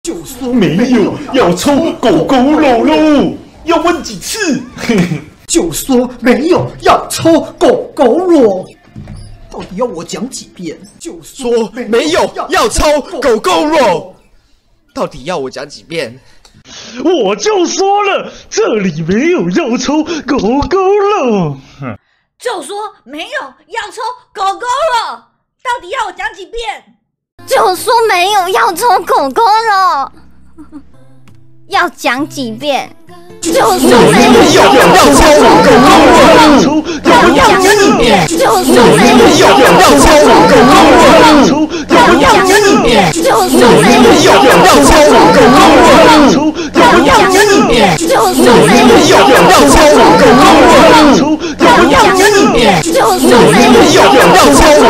就说没有要抽狗狗肉喽，要问几次？ 就说没有要抽狗狗肉，到底要我讲几遍？就说没有要抽狗狗肉，到底要我讲几遍？ 我就说了，这里没有要抽狗狗肉。 就说没有要抽狗狗肉，到底要我讲几遍？ 就说没有要抽狗狗肉，要讲几遍？就说没有要抽狗狗肉，要讲几遍？就说没有要抽狗狗肉，要讲几遍？就说没有要抽狗狗肉，要讲几遍？就说没有要抽狗狗肉，要讲几遍？就说没有要抽。